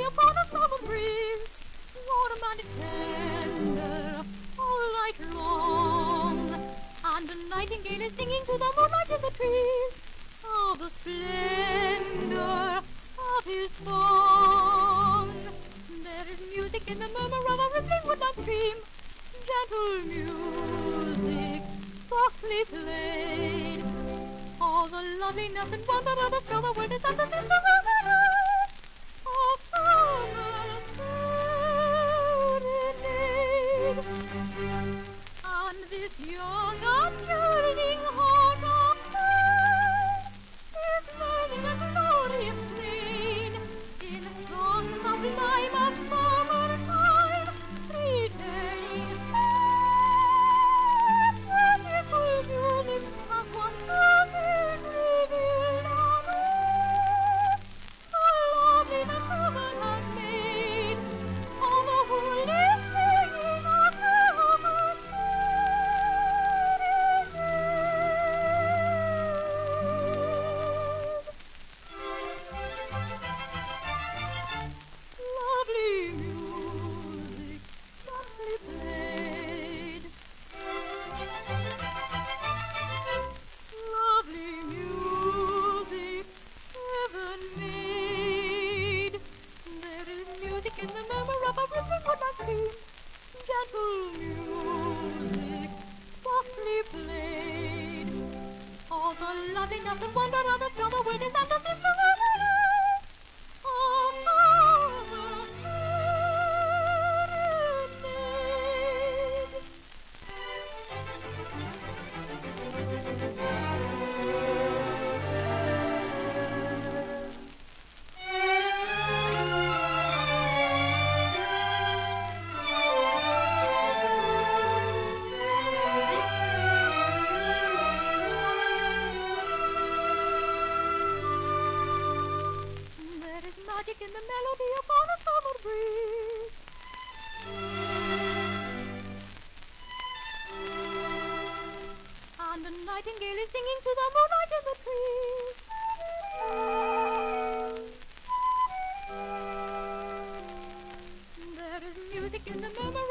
upon a summer breeze, warm and tender all night long. And a nightingale is singing to the moonlight in the trees of the splendor of his song. There is music in the murmur of a rippling woodland stream, gentle music softly played. All the loveliness and wonder of the snow, the world is under this serenade of summer serenade. And this young and yearning heart of mine is learning a glorious strain in songs of lime of summertime, returning beautiful music as once been revealed on earth. The loveliness heaven has made, all the world is singing of summer serenade. Lovely music softly played. Lovely music heaven made. There is music in the murmur of a rippling woodland stream, gentle music softly played. All the loveliness and wonder of the summer world is under this serenade of summer serenade. There is magic in the melody upon a summer breeze. And a nightingale is singing to the moonlight in the trees. There is music in the murmur